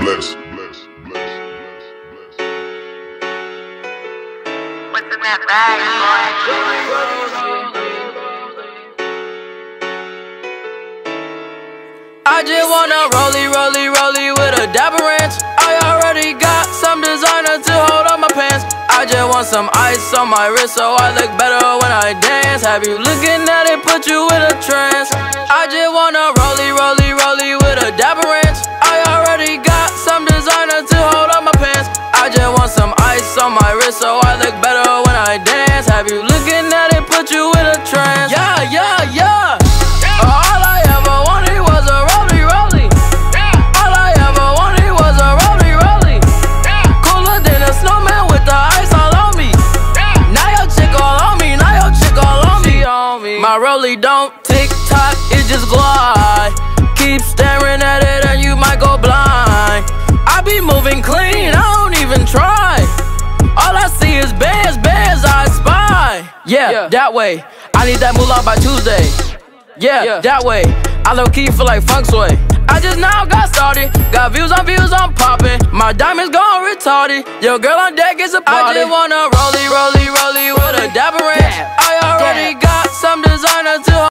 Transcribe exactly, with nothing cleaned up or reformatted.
bless, bless, bless, bless. What's in that bag, boy? I just wanna rollie, rollie, rollie with a dapper ranch. I already got some designer to hold on my pants. I just want some ice on my wrist so I look better when I dance. Have you looking at it, put you in a trance. I just wanna rollie, rollie, rollie with a dapper ranch. I already got some designer to hold on my pants. I just want some ice on my wrist so I look better when I dance. Have you looking at it, put you in a trance. Yeah, yeah, yeah. All I ever wanted was a rollie, rollie. All I ever wanted was a rollie, rollie. Cooler than a snowman with the ice all on me. Now your chick all on me, now your chick all on me. My rollie don't tick tock, it just glide. Keep staring at it and you might go blind. I be moving clean, I don't even try. All I see is bands, bands I spy. Yeah, yeah, that way. I need that moolah by Tuesday. Yeah, yeah, that way. I low-key feel like funk sway. I just now got started. Got views on views, I'm popping. My diamonds gone retarded. Your girl on deck is a party. I just wanna rollie, rollie, rollie with a dapper ranch. I already got some designer to